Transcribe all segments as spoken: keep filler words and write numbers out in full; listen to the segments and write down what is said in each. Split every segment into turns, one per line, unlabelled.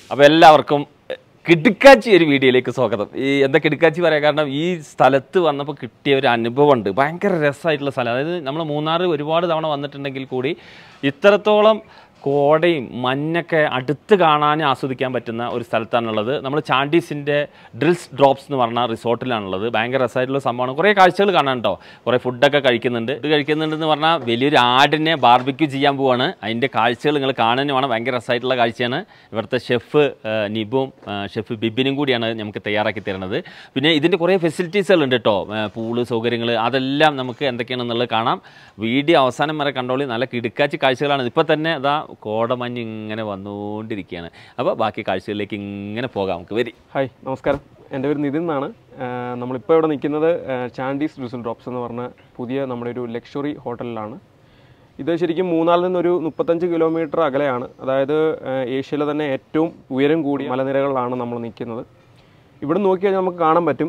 അപ്പോൾ എല്ലാവർക്കും കിടുക്കാച്ചി ഒരു വീഡിയോയിലേക്ക് സ്വാഗതം. ഈ എന്താ കിടുക്കാച്ചി പറയാൻ കാരണം ഈ സ്ഥലത്ത് വന്നപ്പോൾ കിട്ടിയ ഒരു അനുഭവമുണ്ട്. ഭയങ്കര രസമായിട്ടുള്ള സ്ഥലം. അതായത് നമ്മൾ മൂന്നാർ ഒരുപാട് തവണ വന്നിട്ടുണ്ടെങ്കിൽ കൂടി ഇത്രത്തോളം കോടയും മഞ്ഞൊക്കെ അടുത്ത് കാണാൻ ആസ്വദിക്കാൻ പറ്റുന്ന ഒരു സ്ഥലത്താണുള്ളത്. നമ്മൾ ചാണ്ടീസിൻ്റെ ഡ്രിൽസ് ഡ്രോപ്സ് എന്ന് പറഞ്ഞ റിസോർട്ടിലാണുള്ളത്. ഭയങ്കര രസമായിട്ടുള്ള സംഭവമാണ്. കുറേ കാഴ്ചകൾ കാണാൻ കേട്ടോ. കുറേ ഫുഡൊക്കെ കഴിക്കുന്നുണ്ട്. ഇത് കഴിക്കുന്നുണ്ടെന്ന് പറഞ്ഞാൽ വലിയൊരു ആടിനെ ബാർബിക്യൂ ചെയ്യാൻ പോവാണ്. അതിൻ്റെ കാഴ്ചകൾ നിങ്ങൾ കാണാനുമാണ്. ഭയങ്കര രസമായിട്ടുള്ള കാഴ്ചയാണ്. ഇവിടുത്തെ ഷെഫ് നിബും ഷെഫ് ബിബിനും കൂടിയാണ് നമുക്ക് തയ്യാറാക്കി തരുന്നത്. പിന്നെ ഇതിൻ്റെ കുറേ ഫെസിലിറ്റീസുകളുണ്ട് കേട്ടോ. പൂള് സൗകര്യങ്ങൾ അതെല്ലാം നമുക്ക് എന്തൊക്കെയാണെന്നുള്ളത് കാണാം. വീഡിയോ അവസാനം വരെ കണ്ടോളി. നല്ല കിടുക്കാച്ചി കാഴ്ചകളാണ്. ഇപ്പോൾ തന്നെ അതാ കോടമഞ്ഞ് ഇങ്ങനെ വന്നുകൊണ്ടിരിക്കുകയാണ്. അപ്പോൾ ബാക്കി കാഴ്ചകളിലേക്ക് ഇങ്ങനെ പോകാം. നമുക്ക് വരി.
ഹായ്, നമസ്കാരം. എൻ്റെ പേര് നിതിൻ എന്നാണ്. നമ്മളിപ്പോൾ ഇവിടെ നിൽക്കുന്നത് ചാൻഡീസ് ഡ്രിസിൽ ഡ്രോപ്സ് എന്ന് പറഞ്ഞ പുതിയ നമ്മുടെ ഒരു ലക്ഷറി ഹോട്ടലിലാണ്. ഇത് ശരിക്കും മൂന്നാറിൽ നിന്നൊരു മുപ്പത്തഞ്ച് കിലോമീറ്റർ അകലെയാണ്. അതായത് ഏഷ്യയിലെ തന്നെ ഏറ്റവും ഉയരം കൂടിയ മലനിരകളിലാണ് നമ്മൾ നിൽക്കുന്നത്. ഇവിടെ നോക്കിക്കഴിഞ്ഞാൽ നമുക്ക് കാണാൻ പറ്റും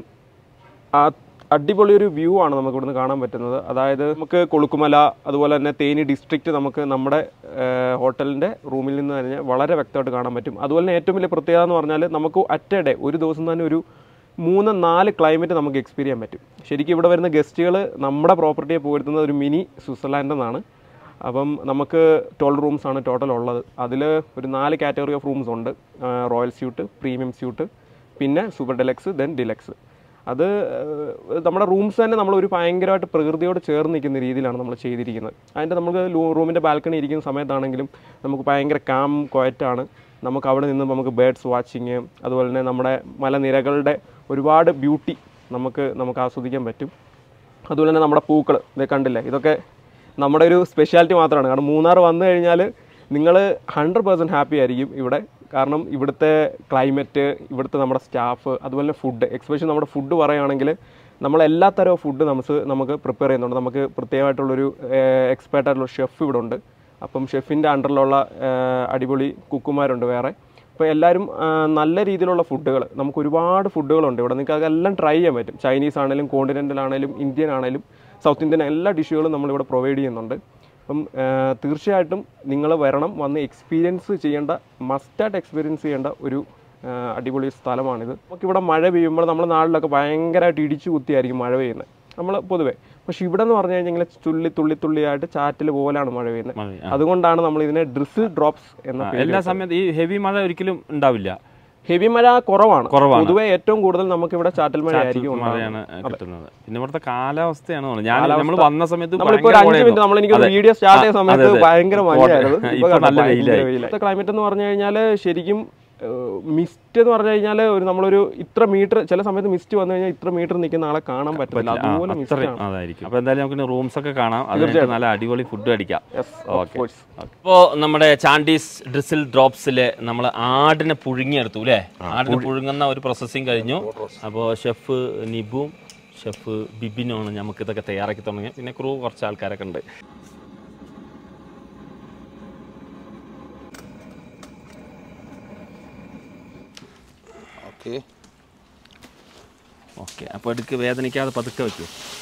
ആ അടിപൊളി ഒരു വ്യൂ ആണ് നമുക്ക് ഇവിടുന്ന് കാണാൻ പറ്റുന്നത്. അതായത് നമുക്ക് കൊളുക്കുമല അതുപോലെ തന്നെ തേനി ഡിസ്ട്രിക്റ്റ് നമുക്ക് നമ്മുടെ ഹോട്ടലിൻ്റെ റൂമിൽ നിന്ന് തന്നെ വളരെ വ്യക്തമായിട്ട് കാണാൻ പറ്റും. അതുപോലെ തന്നെ ഏറ്റവും വലിയ പ്രത്യേകത എന്ന് പറഞ്ഞാൽ നമുക്ക് അറ്റ് എ ഡേ ഒരു ദിവസം തന്നെ ഒരു മൂന്ന് നാല് ക്ലൈമറ്റ് നമുക്ക് എക്സ്പീരിയൻ ചെയ്യാൻ പറ്റും. ശരിക്കും ഇവിടെ വരുന്ന ഗസ്റ്റുകൾ നമ്മുടെ പ്രോപ്പർട്ടിയെ പോയിരുന്നത് ഒരു മിനി സ്വിറ്റ്സർലാൻഡ് എന്നാണ്. അപ്പം നമുക്ക് ട്വൽവ് റൂംസാണ് ടോട്ടൽ ഉള്ളത്. അതിൽ ഒരു നാല് കാറ്റഗറി ഓഫ് റൂംസ് ഉണ്ട്. റോയൽ സ്യൂട്ട്, പ്രീമിയം സ്യൂട്ട്, പിന്നെ സൂപ്പർ ഡെലക്സ്, ദെൻ ഡിലക്സ്. അത് നമ്മുടെ റൂംസ് തന്നെ നമ്മളൊരു ഭയങ്കരമായിട്ട് പ്രകൃതിയോട് ചേർന്ന് നിൽക്കുന്ന രീതിയിലാണ് നമ്മൾ ചെയ്തിരിക്കുന്നത്. അതിൻ്റെ നമുക്ക് റൂമിൻ്റെ ബാൽക്കണി ഇരിക്കുന്ന സമയത്താണെങ്കിലും നമുക്ക് ഭയങ്കര കാം ക്വയറ്റാണ്. നമുക്ക് അവിടെ നിന്ന് നമുക്ക് ബേർഡ്സ് വാച്ചിങ്, അതുപോലെ തന്നെ നമ്മുടെ മലനിരകളുടെ ഒരുപാട് ബ്യൂട്ടി നമുക്ക് നമുക്ക് ആസ്വദിക്കാൻ പറ്റും. അതുപോലെ തന്നെ നമ്മുടെ പൂക്കൾ ഇത് കണ്ടില്ലേ, ഇതൊക്കെ നമ്മുടെ ഒരു സ്പെഷ്യാലിറ്റി മാത്രമാണ്. കാരണം മൂന്നാർ വന്നു കഴിഞ്ഞാൽ നിങ്ങൾ ഹൺഡ്രഡ് പേഴ്സൻറ്റ് ഹാപ്പി ആയിരിക്കും ഇവിടെ. കാരണം ഇവിടുത്തെ ക്ലൈമറ്റ്, ഇവിടുത്തെ നമ്മുടെ സ്റ്റാഫ്, അതുപോലെ ഫുഡ്, എക്സ്പെഷ്യലി നമ്മുടെ ഫുഡ് പറയുകയാണെങ്കിൽ നമ്മൾ എല്ലാ തരവും ഫുഡ് നമുക്ക് നമുക്ക് പ്രിപ്പയർ ചെയ്യുന്നുണ്ട്. നമുക്ക് പ്രത്യേകമായിട്ടുള്ളൊരു എക്സ്പേർട്ടായിട്ടുള്ള ഷെഫ് ഇവിടെ ഉണ്ട്. അപ്പം ഷെഫിൻ്റെ അണ്ടറിലുള്ള അടിപൊളി കുക്കുമാരുണ്ട് വേറെ. അപ്പോൾ എല്ലാവരും നല്ല രീതിയിലുള്ള ഫുഡുകൾ, നമുക്ക് ഒരുപാട് ഫുഡുകളുണ്ട് ഇവിടെ. നിങ്ങൾക്ക് അതെല്ലാം ട്രൈ ചെയ്യാൻ പറ്റും. ചൈനീസ് ആണെങ്കിലും കോണ്ടിനെൻ്റൽ ആണെങ്കിലും ഇന്ത്യൻ ആണെങ്കിലും സൗത്ത് ഇന്ത്യൻ എല്ലാ ഡിഷുകളും നമ്മളിവിടെ പ്രൊവൈഡ് ചെയ്യുന്നുണ്ട്. അപ്പം തീർച്ചയായിട്ടും നിങ്ങൾ വരണം, വന്ന് എക്സ്പീരിയൻസ് ചെയ്യേണ്ട, മസ്റ്റായിട്ട് എക്സ്പീരിയൻസ് ചെയ്യേണ്ട ഒരു അടിപൊളി സ്ഥലമാണിത്. നമുക്കിവിടെ മഴ പെയ്യുമ്പോൾ നമ്മുടെ നാട്ടിലൊക്കെ ഭയങ്കരമായിട്ട് ഇടിച്ചു കുത്തിയായിരിക്കും മഴ പെയ്യുന്നത് നമ്മൾ പൊതുവേ. പക്ഷെ ഇവിടെ എന്ന് പറഞ്ഞു കഴിഞ്ഞാൽ ഇങ്ങനെ തുള്ളി തുള്ളി തുള്ളിയായിട്ട് ചാറ്റിൽ പോലാണ് മഴ പെയ്യുന്നത്. അതുകൊണ്ടാണ് നമ്മൾ ഇതിനെ ഡ്രിസിൽ ഡ്രോപ്സ് എന്ന
എല്ലാ സമയത്തും ഈ ഹെവി മഴ ഒരിക്കലും ഉണ്ടാവില്ല.
ഹെവി മഴ കുറവാണ്. പൊതുവെ ഏറ്റവും കൂടുതൽ നമുക്ക് ഇവിടെ ചാറ്റൽ മഴ ആയിരിക്കും
കിട്ടുന്നത്. പിന്നെ ഇവിടുത്തെ കാലാവസ്ഥയാണ്. ഞാൻ നമ്മൾ വന്ന സമയത്ത്
നമ്മളിപ്പോ ഒരു അഞ്ച് മിനിറ്റ് നമ്മൾ എനിക്ക് വീഡിയോ സ്റ്റാർട്ട് ചെയ്യുന്ന സമയത്ത് ഭയങ്കര മഴയായിരുന്നു. ക്ലൈമറ്റ് എന്ന് പറഞ്ഞു കഴിഞ്ഞാൽ ശരിക്കും മിസ്റ്റ് എന്ന് പറഞ്ഞു കഴിഞ്ഞാൽ ഒരു നമ്മളൊരു ഇത്ര മീറ്റർ, ചില സമയത്ത് മിസ്റ്റ് വന്നു കഴിഞ്ഞാൽ ഇത്ര മീറ്റർ നിൽക്കുന്ന ആളെ കാണാൻ പറ്റില്ല. അതുപോലെ
അതായിരിക്കും. അപ്പോൾ എന്തായാലും നമുക്ക് റൂംസ് ഒക്കെ കാണാം. അതിന് നല്ല അടിപൊളി ഫുഡ് അടിക്കാം. ഓക്കെ. ഇപ്പോൾ നമ്മുടെ ചാണ്ടീസ് ഡ്രിസിൽ ഡ്രോപ്സില് നമ്മൾ ആടിനെ പുഴുങ്ങിയെടുത്തു അല്ലേ? ആടിനെ പുഴുങ്ങുന്ന ഒരു പ്രോസസ്സിങ് കഴിഞ്ഞു. അപ്പോൾ ഷെഫ് നിബും ഷെഫ് ബിബിനുമാണ് നമുക്ക് ഇതൊക്കെ തയ്യാറാക്കി തുടങ്ങി. പിന്നെ ക്രൂ കുറച്ച് ആൾക്കാരൊക്കെ ഉണ്ട്. ഓക്കെ, അപ്പോൾ എടുക്ക് വേദനിക്കാതെ പതുക്കെ വെക്കൂ.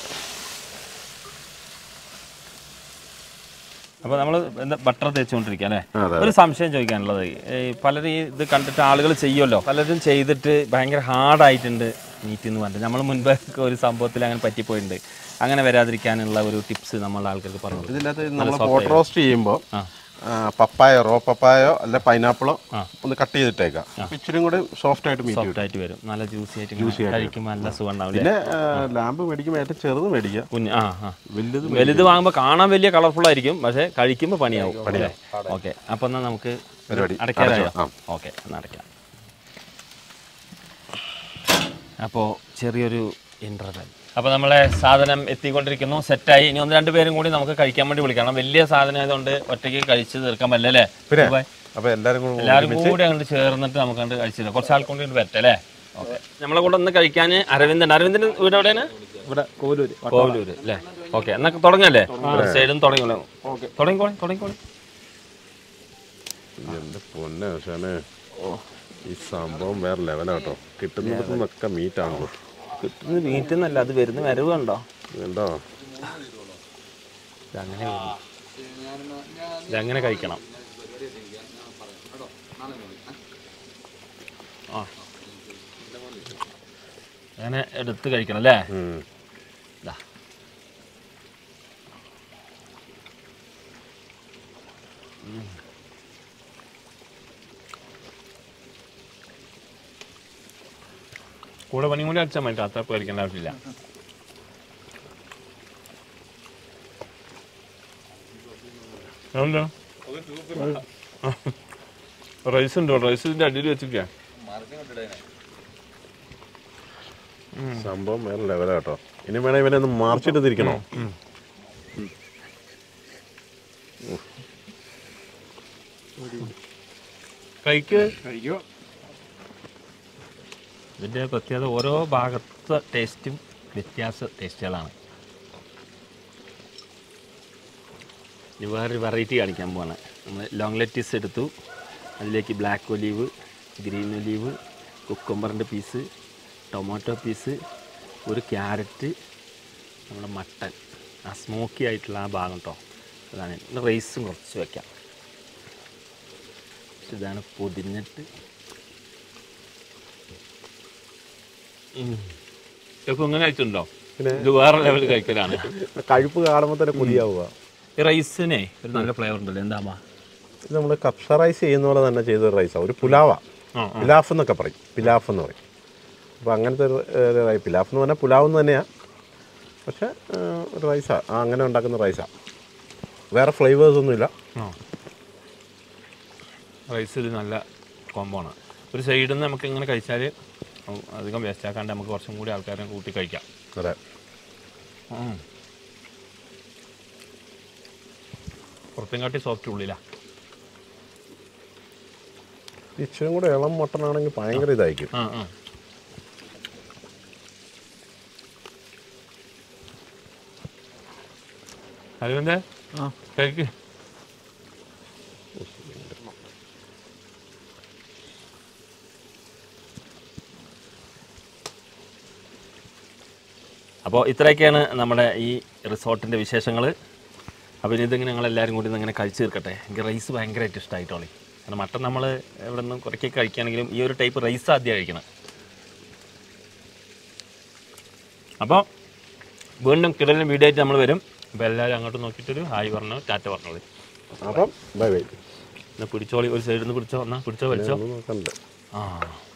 അപ്പോൾ നമ്മൾ എന്താ ബട്ടർ തേച്ചുകൊണ്ടിരിക്കുക അല്ലേ? ഒരു സംശയം ചോദിക്കാനുള്ളത്, പലരും ഇത് കണ്ടിട്ട് ആളുകൾ ചെയ്യുമല്ലോ, പലരും ചെയ്തിട്ട് ഭയങ്കര ഹാർഡായിട്ടുണ്ട് മീറ്റ് എന്ന് പറഞ്ഞിട്ട്. നമ്മൾ മുൻപ് ഒരു സംഭവത്തിൽ അങ്ങനെ പറ്റിപ്പോയിട്ടുണ്ട്. അങ്ങനെ വരാതിരിക്കാനുള്ള ഒരു ടിപ്സ് നമ്മൾ ആൾക്കാർക്ക് പറഞ്ഞു.
ഇതിനകത്ത് നമ്മൾ പോട്ട് റോസ്റ്റ് ചെയ്യുമ്പോൾ പപ്പായോ റോ പപ്പായോ അല്ലെ പൈനാപ്പിളോ ഒന്ന് കട്ട് ചെയ്തിട്ടേക്കാം. ഇച്ചിരി കൂടെ സോഫ്റ്റ് ആയിട്ട് മീറ്റ് ആയിട്ട് വരും.
നല്ല ജ്യൂസി ആയിട്ട് ജ്യൂസി കഴിക്കുമ്പോൾ നല്ല സുഖം ഉണ്ടാവും.
പിന്നെ ലാമ്പ് മേടിക്കുമ്പോൾ ഏറ്റവും ചെറുത് മേടിക്കാം.
കുഞ്ഞ് ആ ആ വലുത് വലുത് വാങ്ങുമ്പോൾ കാണാൻ വലിയ കളർഫുൾ ആയിരിക്കും, പക്ഷേ കഴിക്കുമ്പോൾ പണിയാവും. ഓക്കെ, അപ്പോൾ എന്നാൽ നമുക്ക്
പരിപാടി
അടയ്ക്കാറായോ? ഓക്കെ, എന്നാൽ അടയ്ക്കാം. അപ്പോൾ ചെറിയൊരു ഇൻ്റർവെൽ. അപ്പോൾ നമ്മളെ സാധനം എത്തിക്കൊണ്ടിരിക്കുന്നു, സെറ്റായി. ഇനി ഒന്ന് രണ്ട് പേരും കൂടി നമുക്ക് കഴിക്കാൻ വേണ്ടി വിളിക്കണം. വലിയ സാധനം ആയതുകൊണ്ട് ഒറ്റയ്ക്ക് കഴിച്ച് തീർക്കാൻ പറ്റില്ല അല്ലേ?
അപ്പോൾ എല്ലാവരും
എല്ലാവരും കൂടി അങ്ങോട്ട് ചേർന്നിട്ട് നമുക്ക് കണ്ട് കഴിച്ചില്ല. കുറച്ച് ആൾക്കൊണ്ട് വരട്ടെ അല്ലേ? ഓക്കെ, നമ്മളെ കൂടെ ഒന്ന് കഴിക്കാൻ അരവിന്ദ് ഉണ്ട്. അരവിന്ദിന്റെ വീട് എവിടെയാണ്?
ഇവിടെ കോവലൂര്.
കോവലൂര് അല്ലേ? ഓക്കെ, എന്നൊക്കെ തുടങ്ങല്ലേ? സൈഡും തുടങ്ങിക്കോളൂ. തുടങ്ങിക്കോളി തുടങ്ങിക്കോളി
എൻ്റെ പൊന്നെ പക്ഷേ ഈ സംഭവം വേറെ ലെവലാട്ടോ. കിട്ടുന്നിടത്തുനിന്നൊക്കെ മീറ്റാണല്ലോ.
കിട്ടുന്നത് മീറ്റ് എന്നല്ല, അത് വരുന്ന വരവ് കണ്ടോ?
ഉണ്ടോ?
ഇതങ്ങനെ ഇതങ്ങനെ കഴിക്കണം. ആ അങ്ങനെ എടുത്ത് കഴിക്കണം അല്ലേ? ഇതാ കൂടെ പനിയും കൂടി അടിച്ചാൽ മതി, അത്ര പേടിക്കേണ്ട ആവശ്യമില്ല. റൈസ് ഉണ്ടോ? റൈസിന്റെ അടിയിൽ വെച്ചിരിക്ക
സംഭവം വേറെ ലെവലാ കേട്ടോ. ഇനി വേണേ ഇവനെ ഒന്ന് മാർച്ചിട്ട് തിരിക്കണോ?
കഴിക്ക് കഴിക്കോ. ഇതിൻ്റെ പ്രത്യേകത ഓരോ ഭാഗത്തെ ടേസ്റ്റും വ്യത്യാസ ടേസ്റ്റുകളാണ്. ഇനി വേറൊരു വെറൈറ്റി കാണിക്കാൻ പോവാണ്. നമ്മൾ ലോങ് ലെറ്റീസ് എടുത്തു, അതിലേക്ക് ബ്ലാക്ക് ഒലീവ്, ഗ്രീൻ ഒലീവ്, കുക്കുംബറിൻ്റെ പീസ്, ടൊമാറ്റോ പീസ്, ഒരു ക്യാരറ്റ്, നമ്മുടെ മട്ടൻ, ആ സ്മോക്കി ആയിട്ടുള്ള ആ ഭാഗം കേട്ടോ. അതാണ് റൈസും കുറച്ച് വയ്ക്കാം. ഇതാണ് പൊതിഞ്ഞിട്ട് ഇങ്ങനെ കഴിച്ചിട്ടുണ്ടോ? ഇത് വേറെ ലെവൽ കഴിക്കലാണ്.
കഴിപ്പ് കാണുമ്പോൾ തന്നെ കൊതിയാവുക.
ഈ റൈസിനെ ഒരു നല്ല ഫ്ലേവർ ഉണ്ടല്ലോ. എന്താ
ഇത് നമ്മൾ കപ്സ റൈസ് ചെയ്യുന്ന പോലെ തന്നെ ചെയ്ത റൈസാണ്. ഒരു പുലാവാ, പിലാഫ് എന്നൊക്കെ പറയും, പിലാഫ് എന്ന് പറയും. അപ്പോൾ അങ്ങനത്തെ ഒരു പിലാഫ് എന്ന് പറഞ്ഞാൽ പുലാവ് എന്ന് തന്നെയാണ്, പക്ഷേ ഒരു റൈസാണ്. ആ അങ്ങനെ ഉണ്ടാക്കുന്ന റൈസാണ്, വേറെ ഫ്ലേവേഴ്സ് ഒന്നുമില്ല.
റൈസിൽ നല്ല കോമ്പോ ആണ്. ഒരു സൈഡിൽ നിന്ന് നമുക്ക് ഇങ്ങനെ കഴിച്ചാൽ അധികം വേസ്റ്റ് ആക്കാണ്ട് നമുക്ക് കുറച്ചും കൂടി ആൾക്കാരെ കൂട്ടി കഴിക്കാം.
അതെ,
പുറത്തും കാട്ടി സോഫ്റ്റ് ഉള്ളിലാ.
ഇച്ചിരി കൂടെ ഇളം മട്ടനാണെങ്കിൽ ഭയങ്കര ഇതായിരിക്കും.
ആ ആ അതുകൊണ്ട് കഴിക്ക്. അപ്പോൾ ഇത്രയൊക്കെയാണ് നമ്മുടെ ഈ റിസോർട്ടിൻ്റെ വിശേഷങ്ങൾ. അപ്പോൾ ഇനി ഇതിങ്ങനെ ഞങ്ങളെല്ലാവരും കൂടി ഇങ്ങനെ കഴിച്ച് തീർക്കട്ടെ. എനിക്ക് റൈസ് ഭയങ്കരമായിട്ട് ഇഷ്ടമായിട്ടോളി. കാരണം മട്ടൻ നമ്മൾ ഇവിടെ നിന്ന് കുറയ്ക്ക് കഴിക്കുകയാണെങ്കിലും ഈ ഒരു ടൈപ്പ് റൈസ് ആദ്യം കഴിക്കണം. അപ്പോൾ വീണ്ടും കിടലിന് വീഡിയോ ആയിട്ട് നമ്മൾ വരും. അപ്പോൾ എല്ലാവരും അങ്ങോട്ട് നോക്കിയിട്ടൊരു ഹായ് പറഞ്ഞു, ടാറ്റ പറഞ്ഞോളി.
അപ്പം ബൈ ബൈ.
എന്നാൽ പിടിച്ചോളി, ഒരു സൈഡിൽ നിന്ന് പിടിച്ചോ, എന്നാൽ പിടിച്ചോ വലിച്ചോ.
നോക്കണ്ട.
ആ